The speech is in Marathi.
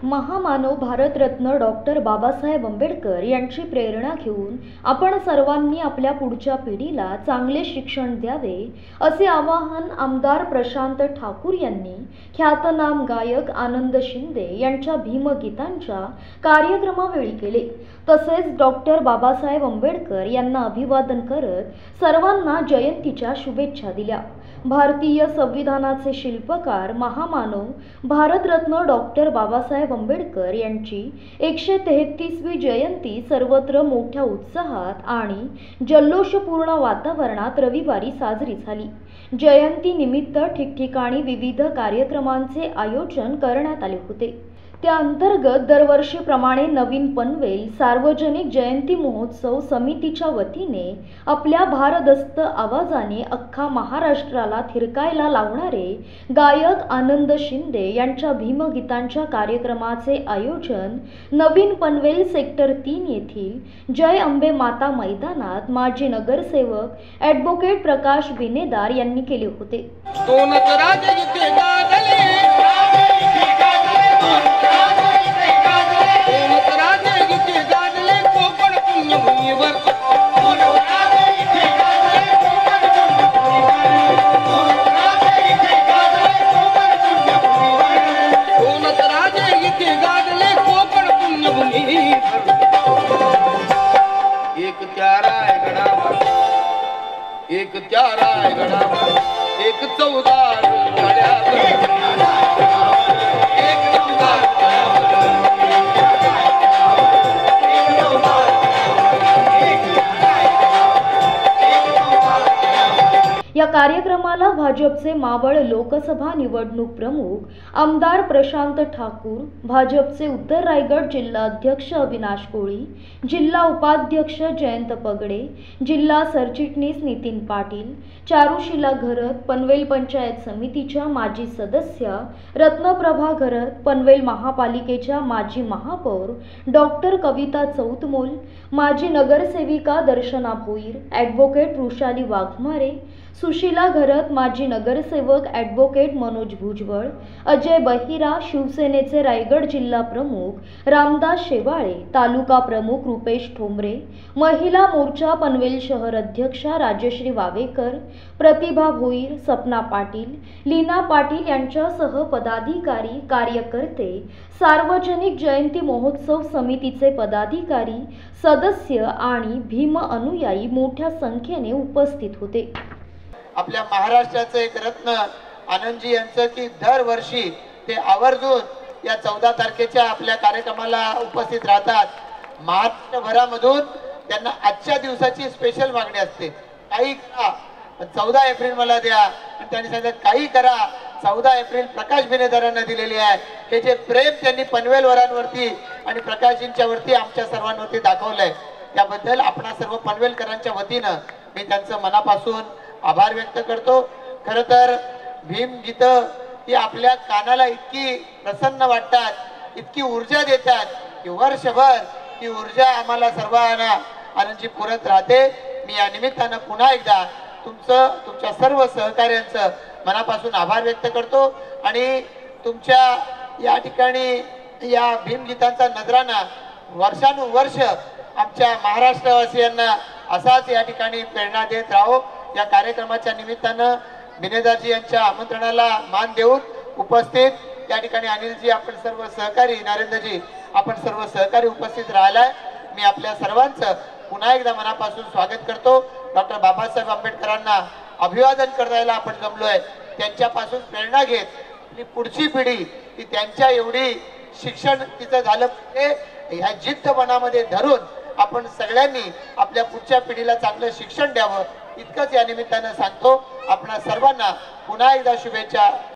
महामानव भारतरत्न डॉक्टर बाबासाहेब आंबेडकर यांची प्रेरणा घेऊन आपण सर्वांनी आपल्या पुढच्या पिढीला चांगले शिक्षण द्यावे असे आवाहन आमदार प्रशांत ठाकूर यांनी ख्यातनाम गायक आनंद शिंदे यांच्या भीमगीतांच्या कार्यक्रमावेळी केले। तसेच डॉक्टर बाबासाहेब आंबेडकर यांना अभिवादन करत सर्वांना जयंतीच्या शुभेच्छा दिल्या। भारतीय संविधानाचे शिल्पकार महामानव भारतरत्न डॉक्टर बाबासाहेब आंबेडकर यांची 133वी जयंती सर्वत्र मोठ्या उत्साहात आणि जल्लोषपूर्ण वातावरणात रविवारी साजरी झाली। जयंती निमित्त ठिकठिकाणी विविध कार्यक्रमांचे आयोजन करण्यात आले होते। त्या अंतर्गत दरवर्षीप्रमाणे नवीन पनवेल सार्वजनिक जयंती महोत्सव समितीच्या वतीने आपल्या भारदस्त आवाजाने अख्खा महाराष्ट्राला थिरकायला लावणारे गायक आनंद शिंदे यांच्या भीमगीतांच्या कार्यक्रमाचे आयोजन नवीन पनवेल सेक्टर 3 येथील जय अंबे माता मैदानात माजी नगरसेवक ॲडव्होकेट प्रकाश बिनेदार यांनी केले होते। एक त्यारा गडावर एक चौदार या कार्यक्रमाला भाजपचे मावळ लोकसभा निवडणूक प्रमुख आमदार प्रशांत ठाकूर, भाजपचे उत्तर रायगड जिल्हा अध्यक्ष अविनाश कोळी, जिल्हा उपाध्यक्ष जयंत पगडे, जिल्हा सरचिटणीस नितीन पाटील, चारुशिला घरत, पनवेल पंचायत समितीच्या माजी सदस्य रत्नप्रभा घरत, पनवेल महापालिकेच्या माजी महापौर डॉक्टर कविता चौतमोल, माजी नगरसेविका दर्शना भोईर, ॲडव्होकेट वृषाली वाघमारे, सुशीला घरत, माजी नगरसेवक ॲडव्होकेट मनोज भुजबळ, अजय बहिरा, शिवसेनेचे रायगड जिल्हा प्रमुख रामदास शेवाळे, तालुका प्रमुख रुपेश ठोंबरे, महिला मोर्चा पनवेल शहर अध्यक्षा राजश्री वावेकर, प्रतिभा भोईर, सपना पाटील, लीना पाटील यांच्यासह पदाधिकारी, कार्यकर्ते, सार्वजनिक जयंती महोत्सव समितीचे पदाधिकारी, सदस्य आणि भीम अनुयायी मोठ्या संख्येने उपस्थित होते। आपल्या महाराष्ट्राचे एक रत्न आनंदजी यांचं की दरवर्षी ते आवर्जून या 14 तारखेच्या आपल्या कार्यक्रमाला उपस्थित राहतात। महाराष्ट्रभरामधून त्यांना आजच्या दिवसाची स्पेशल मागणी असते, काही करा 14 एप्रिल मला द्या, आणि त्यांनी सांगितलं काही करा 14 एप्रिल प्रकाश बिनेदारांना दिलेली आहे। हे जे प्रेम त्यांनी पनवेलवारांवरती आणि प्रकाशजींच्या वरती आमच्या सर्वांवरती दाखवलंय त्याबद्दल आपणा सर्व पनवेलकरांच्या वतीनं मी त्यांचं मनापासून आभार व्यक्त करतो। खरं तर भीम गीत ही आपल्या कानाला इतकी प्रसन्न वाटतात, इतकी ऊर्जा देतात की वर्षभर ती ऊर्जा आम्हाला सर्वांना आनंदजी पुरत राहते। मी या निमित्तानं पुन्हा एकदा तुमच्या सर्व सहकार्यांचं मनापासून आभार व्यक्त करतो आणि तुमच्या या ठिकाणी या भीमगीतांचा नजराना वर्षानुवर्ष आमच्या महाराष्ट्रवासियांना असाच या ठिकाणी प्रेरणा देत राहो। या कार्यक्रमाच्या निमित्तानं बिनेदारजी यांच्या आमंत्रणाला मान देऊन उपस्थित या ठिकाणी अनिलजी, आपण सर्व सहकारी, नरेंद्रजी, आपण सर्व सहकारी उपस्थित राहिलाय। मी आपल्या सर्वांचं पुन्हा एकदा मनापासून स्वागत करतो। डॉक्टर बाबासाहेब आंबेडकरांना अभिवादन करायला आपण जमलोय। त्यांच्यापासून प्रेरणा घेत आपली पुढची पिढी की त्यांच्या एवढी शिक्षण तिचं झालं पाहिजे ह्या जिद्द मनामध्ये धरून आपण सगळ्यांनी आपल्या पुढच्या पिढीला चांगलं शिक्षण द्यावं इतकंच या निमित्तानं सांगतो। आपणा सर्वांना पुन्हा एकदा शुभेच्छा।